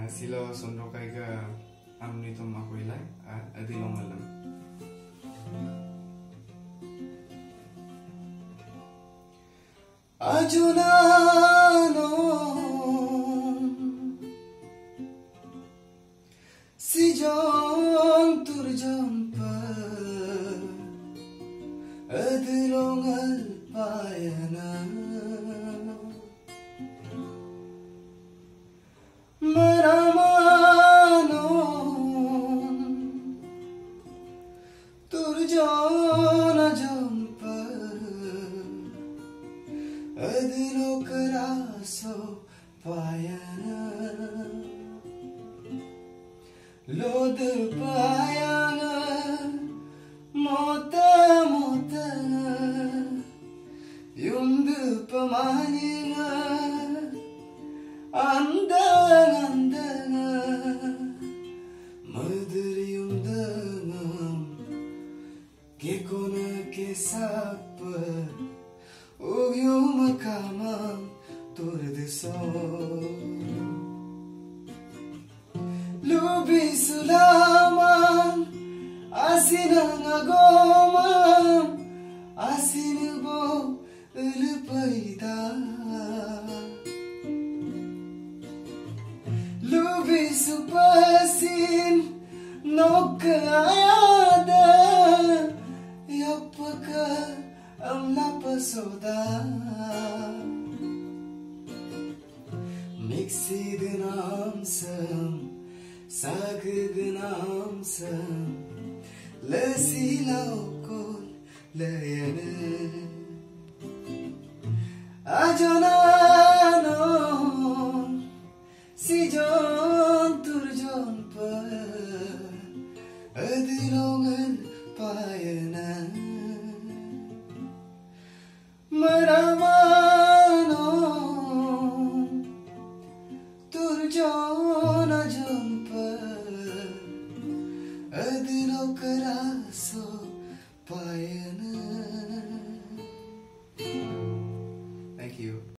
silo sondro kaiga amni tum makuilai adilong alam. Ajunano si jon turjon pa adilong alpayana maramano turjona jompa adilo karaso payana lod payana mota mota yumdu pamaniga andang andang madriyumdang gekona kesap ugyum kamang turdiso lubi sulaman asinang agomam asinbo ulpaida lubi supasin nokayada yapaka amlapasoda mixidinamsam saggnamsam lasilaukol layana ajonano si jon turjon pa adilongan payana maramano turjona jompa adilo karaso payana. Thank you.